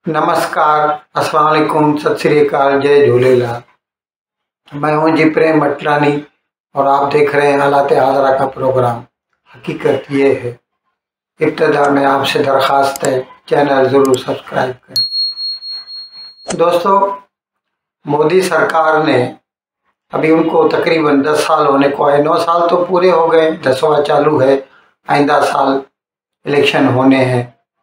नमस्कार, अस्सलाम वालेकुम, सत श्री अकाल, जय झूलेलाल। मैं हूं जी प्रेम मटलानी और आप देख रहे हैं हालात हाज़रा का प्रोग्राम। हकीकत ये है, इब्तिदा में आपसे दरख्वास्त है चैनल ज़रूर सब्सक्राइब करें। दोस्तों, मोदी सरकार ने अभी उनको तकरीबन 10 साल होने को है। 9 साल तो पूरे हो गए, 10वां चालू है। आइंदा साल इलेक्शन होने हैं।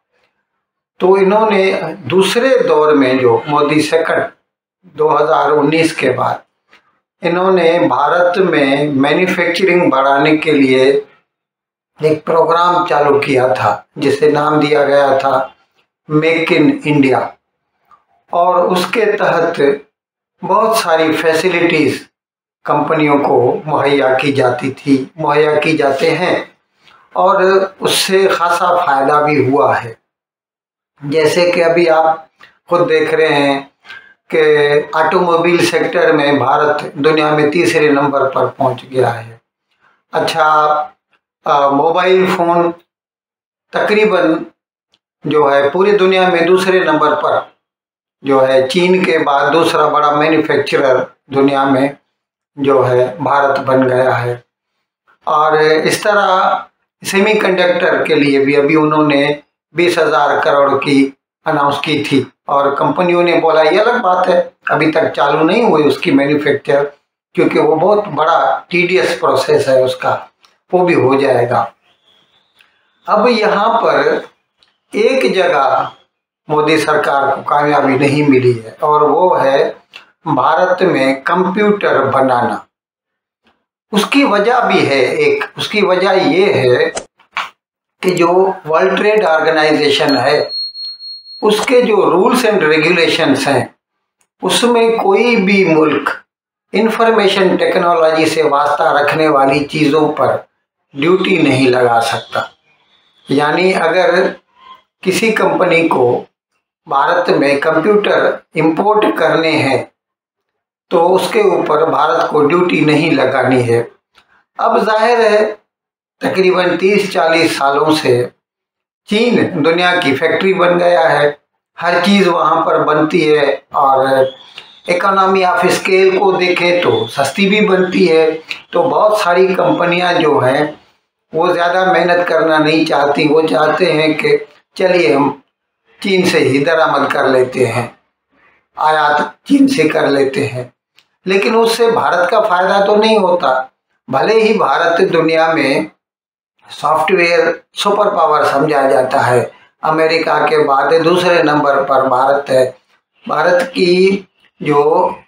तो इन्होंने दूसरे दौर में जो मोदी सेकंड 2019 के बाद इन्होंने भारत में मैन्युफैक्चरिंग बढ़ाने के लिए एक प्रोग्राम चालू किया था जिसे नाम दिया गया था मेक इन इंडिया। और उसके तहत बहुत सारी फैसिलिटीज कंपनियों को मुहैया की जाते हैं और उससे खासा फायदा भी हुआ है। जैसे कि अभी आप खुद देख रहे हैं कि ऑटोमोबाइल सेक्टर में भारत दुनिया में तीसरे नंबर पर पहुंच गया है। अच्छा, मोबाइल फोन तकरीबन जो है पूरी दुनिया में दूसरे नंबर पर जो है, चीन के बाद दूसरा बड़ा मैन्युफैक्चरर दुनिया में जो है भारत बन गया है। और इस तरह सेमीकंडक्टर के लिए भी अभी उन्होंने 20,000 करोड़ की अनाउंस की थी और कंपनियों ने बोला ये अलग बात है, अभी तक चालू नहीं हुई उसकी मैन्युफैक्चर, क्योंकि वो बहुत बड़ा टीडियस प्रोसेस है उसका, वो भी हो जाएगा। अब यहाँ पर एक जगह मोदी सरकार को कामयाबी नहीं मिली है और वो है भारत में कंप्यूटर बनाना। उसकी वजह भी है उसकी वजह ये है कि जो वर्ल्ड ट्रेड ऑर्गेनाइजेशन है उसके जो रूल्स एंड रेगुलेशंस हैं उसमें कोई भी मुल्क इंफॉर्मेशन टेक्नोलॉजी से वास्ता रखने वाली चीज़ों पर ड्यूटी नहीं लगा सकता। यानी अगर किसी कंपनी को भारत में कंप्यूटर इंपोर्ट करने हैं तो उसके ऊपर भारत को ड्यूटी नहीं लगानी है। अब जाहिर है तकरीबन 30-40 सालों से चीन दुनिया की फैक्ट्री बन गया है, हर चीज़ वहाँ पर बनती है और इकोनॉमी ऑफ स्केल को देखें तो सस्ती भी बनती है। तो बहुत सारी कंपनियां जो हैं वो ज़्यादा मेहनत करना नहीं चाहती, वो चाहते हैं कि चलिए हम चीन से ही दरामद कर लेते हैं, आयात चीन से कर लेते हैं। लेकिन उससे भारत का फायदा तो नहीं होता। भले ही भारत दुनिया में सॉफ्टवेयर सुपर पावर समझा जाता है, अमेरिका के बाद दूसरे नंबर पर भारत है। भारत की जो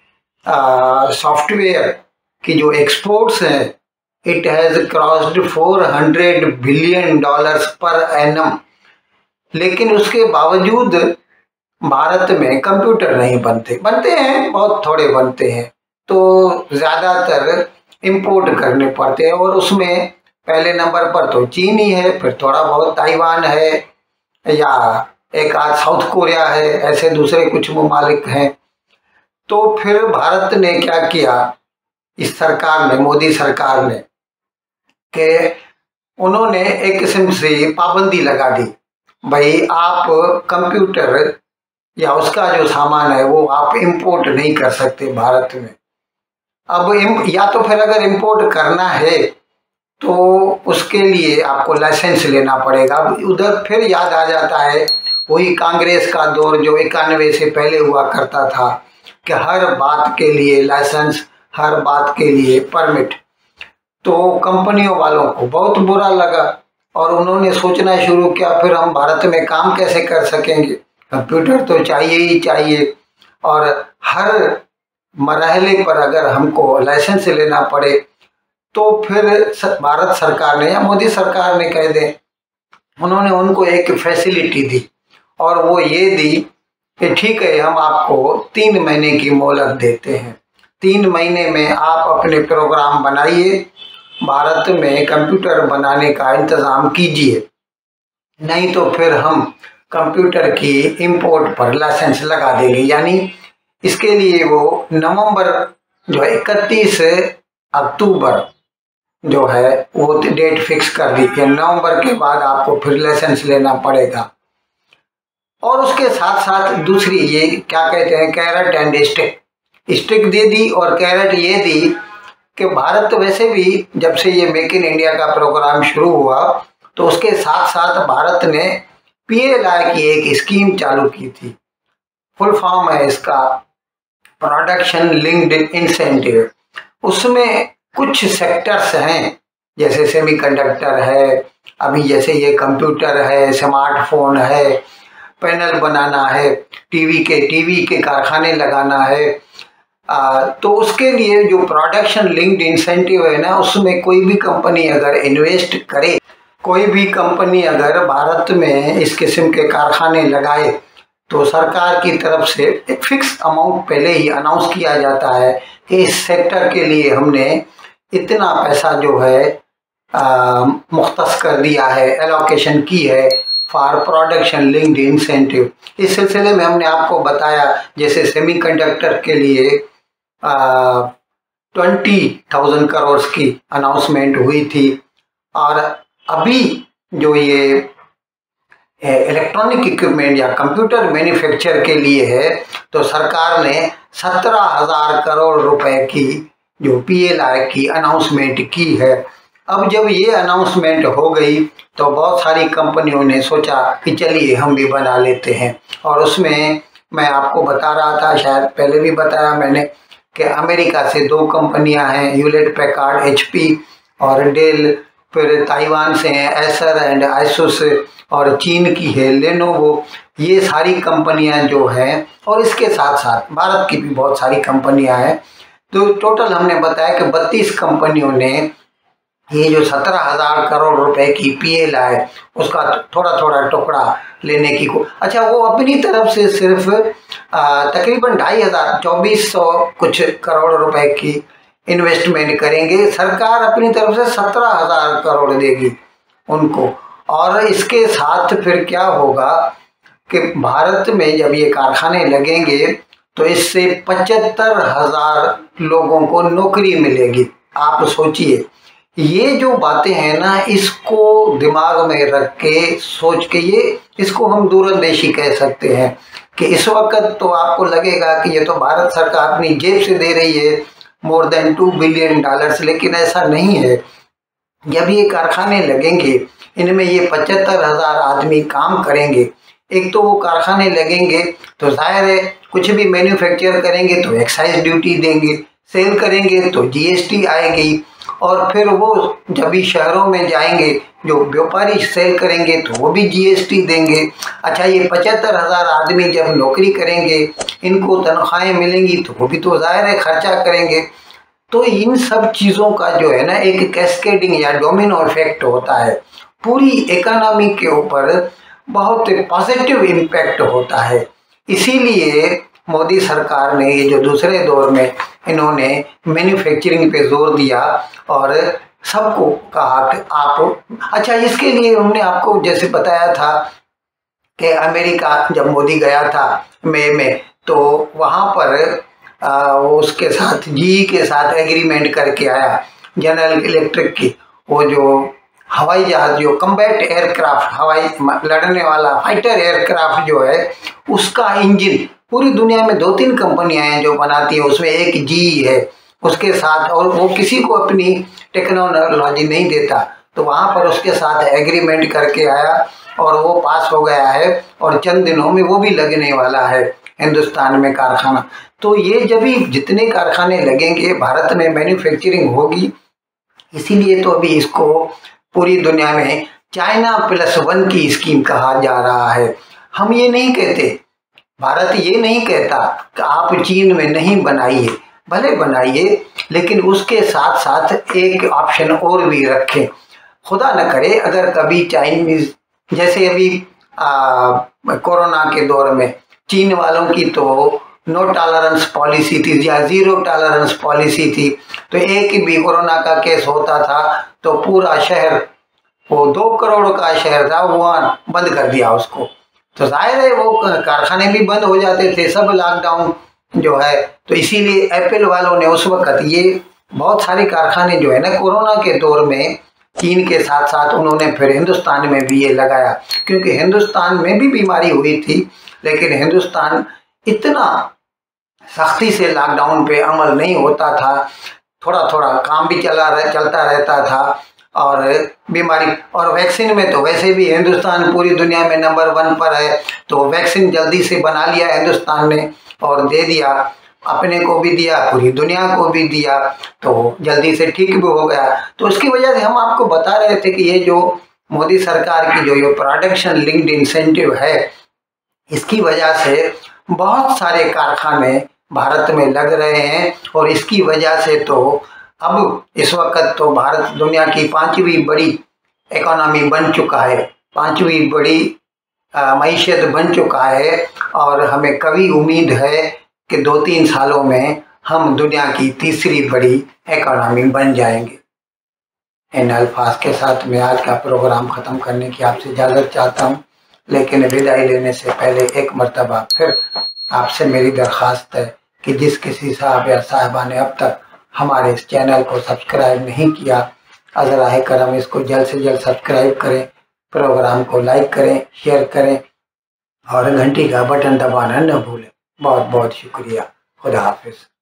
सॉफ्टवेयर की जो एक्सपोर्ट्स हैं, it has crossed $400 billion per annum. लेकिन उसके बावजूद भारत में कंप्यूटर नहीं बनते हैं, बहुत थोड़े बनते हैं, तो ज़्यादातर इंपोर्ट करने पड़ते हैं। और उसमें पहले नंबर पर तो चीन ही है, फिर थोड़ा बहुत ताइवान है या एक आध साउथ कोरिया है, ऐसे दूसरे कुछ ममालिक हैं। तो फिर भारत ने क्या किया, इस सरकार ने, मोदी सरकार ने, कि उन्होंने एक किस्म से पाबंदी लगा दी, भाई आप कंप्यूटर या उसका जो सामान है वो आप इंपोर्ट नहीं कर सकते भारत में। अब या तो फिर अगर इंपोर्ट करना है तो उसके लिए आपको लाइसेंस लेना पड़ेगा। उधर फिर याद आ जाता है वही कांग्रेस का दौर जो 91 से पहले हुआ करता था कि हर बात के लिए लाइसेंस, हर बात के लिए परमिट। तो कंपनियों वालों को बहुत बुरा लगा और उन्होंने सोचना शुरू किया फिर हम भारत में काम कैसे कर सकेंगे, कंप्यूटर तो चाहिए ही चाहिए। और हर मरहले पर अगर हमको लाइसेंस लेना पड़े तो फिर भारत सरकार ने या मोदी सरकार ने कह दें, उन्होंने उनको एक फैसिलिटी दी और वो ये दी कि ठीक है हम आपको 3 महीने की मोहलत देते हैं। 3 महीने में आप अपने प्रोग्राम बनाइए, भारत में कंप्यूटर बनाने का इंतज़ाम कीजिए, नहीं तो फिर हम कंप्यूटर की इंपोर्ट पर लाइसेंस लगा देंगे। यानी इसके लिए वो नवंबर जो 31 अक्टूबर जो है वो डेट फिक्स कर दी कि नवंबर के बाद आपको फिर लाइसेंस लेना पड़ेगा। और उसके साथ साथ दूसरी ये क्या कहते हैं, कैरेट एंड स्टिक, स्टिक दे दी और कैरेट ये दी कि भारत वैसे भी जब से ये मेक इन इंडिया का प्रोग्राम शुरू हुआ तो उसके साथ साथ भारत ने PLI की एक स्कीम चालू की थी। फुल फॉर्म है इसका प्रोडक्शन लिंक्ड इंसेंटिव। उसमें कुछ सेक्टर्स हैं जैसे सेमीकंडक्टर है, अभी जैसे ये कंप्यूटर है, स्मार्टफोन है, पैनल बनाना है, टीवी के कारखाने लगाना है। तो उसके लिए जो प्रोडक्शन लिंक्ड इंसेंटिव है ना, उसमें कोई भी कंपनी अगर इन्वेस्ट करे, कोई भी कंपनी अगर भारत में इस किस्म के कारखाने लगाए तो सरकार की तरफ से एक फिक्स अमाउंट पहले ही अनाउंस किया जाता है कि इस सेक्टर के लिए हमने इतना पैसा जो है मुख्तस कर दिया है, एलोकेशन की है फॉर प्रोडक्शन लिंक्ड इंसेंटिव। इस सिलसिले में हमने आपको बताया जैसे सेमीकंडक्टर के लिए 20,000 करोड़ की अनाउंसमेंट हुई थी, और अभी जो ये इलेक्ट्रॉनिक इक्विपमेंट या कंप्यूटर मैन्युफैक्चर के लिए है तो सरकार ने 17,000 करोड़ रुपए की जो PLI की अनाउंसमेंट की है। अब जब ये अनाउंसमेंट हो गई तो बहुत सारी कंपनियों ने सोचा कि चलिए हम भी बना लेते हैं, और उसमें मैं आपको बता रहा था, शायद पहले भी बताया मैंने, कि अमेरिका से 2 कंपनियां हैं, ह्यूलेट पैकार्ड HP और डेल, फिर ताइवान से हैं एसर एंड आइसुस, और चीन की है लेनोवो। ये सारी कंपनियां जो हैं, और इसके साथ साथ भारत की भी बहुत सारी कंपनियां हैं। तो टोटल हमने बताया कि 32 कंपनियों ने ये जो 17,000 करोड़ रुपए की PLI उसका थोड़ा थोड़ा टुकड़ा लेने की अच्छा, वो अपनी तरफ से सिर्फ तकरीबन 2,500 कुछ करोड़ रुपए की इन्वेस्टमेंट करेंगे। सरकार अपनी तरफ से 17,000 करोड़ देगी उनको। और इसके साथ फिर क्या होगा कि भारत में जब ये कारखाने लगेंगे तो इससे 75,000 लोगों को नौकरी मिलेगी। आप सोचिए, ये जो बातें हैं ना, इसको दिमाग में रख के सोच के, ये इसको हम दूरंदेशी कह सकते हैं कि इस वक्त तो आपको लगेगा कि ये तो भारत सरकार अपनी जेब से दे रही है मोर देन $2 बिलियन, लेकिन ऐसा नहीं है। जब ये कारखाने लगेंगे, इनमें ये 75,000 आदमी काम करेंगे। एक तो वो कारखाने लगेंगे तो जाहिर है कुछ भी मैन्युफैक्चर करेंगे तो एक्साइज ड्यूटी देंगे, सेल करेंगे तो GST आएगी, और फिर वो जब भी शहरों में जाएंगे जो व्यापारी सेल करेंगे तो वो भी GST देंगे। अच्छा, ये 75,000 आदमी जब नौकरी करेंगे, इनको तनख्वाहें मिलेंगी तो वो भी तो जाहिर है खर्चा करेंगे। तो इन सब चीज़ों का जो है ना एक कैस्केडिंग या डोमिनो इफेक्ट होता है, पूरी इकोनॉमी के ऊपर बहुत पॉजिटिव इम्पैक्ट होता है। इसीलिए मोदी सरकार ने ये जो दूसरे दौर में इन्होंने मैन्युफैक्चरिंग पे जोर दिया और सबको कहा कि आप, अच्छा, इसके लिए हमने आपको जैसे बताया था कि अमेरिका जब मोदी गया था मई में, तो वहाँ पर वो उसके साथ GE के साथ एग्रीमेंट करके आया, जनरल इलेक्ट्रिक की, वो जो हवाई जहाज, जो कम्बैट एयरक्राफ्ट, हवाई लड़ने वाला फाइटर एयरक्राफ्ट जो है, उसका इंजन पूरी दुनिया में 2-3 कंपनियां हैं जो बनाती है, उसमें एक GE है उसके साथ, और वो किसी को अपनी टेक्नोलॉजी नहीं देता, तो वहाँ पर उसके साथ एग्रीमेंट करके आया और वो पास हो गया है, और चंद दिनों में वो भी लगने वाला है हिंदुस्तान में कारखाना। तो ये जब भी जितने कारखाने लगेंगे भारत में मैन्युफैक्चरिंग होगी, इसीलिए तो अभी इसको पूरी दुनिया में चाइना +1 की स्कीम कहा जा रहा है। हम ये नहीं कहते, भारत ये नहीं कहता कि आप चीन में नहीं बनाइए, भले बनाइए, लेकिन उसके साथ साथ एक ऑप्शन और भी रखें। खुदा न करे अगर कभी चाइनीज, जैसे अभी कोरोना के दौर में चीन वालों की तो नो टॉलरेंस पॉलिसी थी या 0 टॉलरेंस पॉलिसी थी, तो एक भी कोरोना का केस होता था तो पूरा शहर, वो 2 करोड़ का शहर था, वुहान, बंद कर दिया उसको। तो जाहिर है वो कारखाने भी बंद हो जाते थे, सब लॉकडाउन जो है। तो इसीलिए एप्पल वालों ने उस वक्त ये बहुत सारे कारखाने जो है ना कोरोना के दौर में चीन के साथ साथ उन्होंने फिर हिंदुस्तान में भी ये लगाया, क्योंकि हिंदुस्तान में भी बीमारी हुई थी, लेकिन हिंदुस्तान इतना सख्ती से लॉकडाउन पे अमल नहीं होता था, थोड़ा थोड़ा काम भी चलता रहता था। और बीमारी और वैक्सीन में तो वैसे भी हिंदुस्तान पूरी दुनिया में नंबर 1 पर है, तो वैक्सीन जल्दी से बना लिया हिंदुस्तान ने और दे दिया, अपने को भी दिया, पूरी दुनिया को भी दिया, तो जल्दी से ठीक भी हो गया। तो उसकी वजह से हम आपको बता रहे थे कि ये जो मोदी सरकार की जो ये प्रोडक्शन लिंक्ड इंसेंटिव है, इसकी वजह से बहुत सारे कारखाने भारत में लग रहे हैं और इसकी वजह से तो अब इस वक्त तो भारत दुनिया की 5वीं बड़ी इकोनॉमी बन चुका है, 5वीं बड़ी मईशत बन चुका है और हमें कभी उम्मीद है कि 2-3 सालों में हम दुनिया की 3री बड़ी इकोनॉमी बन जाएंगे। इन अल्फाज के साथ मैं आज का प्रोग्राम ख़त्म करने की आपसे इजाज़त चाहता हूँ, लेकिन विदाई लेने से पहले एक मर्तबा फिर आपसे मेरी दरख्वास्त है कि जिस किसी साहब या साहिबा ने अब तक हमारे इस चैनल को सब्सक्राइब नहीं किया, अज़राए करम इसको जल्द से जल्द सब्सक्राइब करें, प्रोग्राम को लाइक करें, शेयर करें और घंटी का बटन दबाना न भूलें। बहुत बहुत शुक्रिया। खुदा हाफिज़।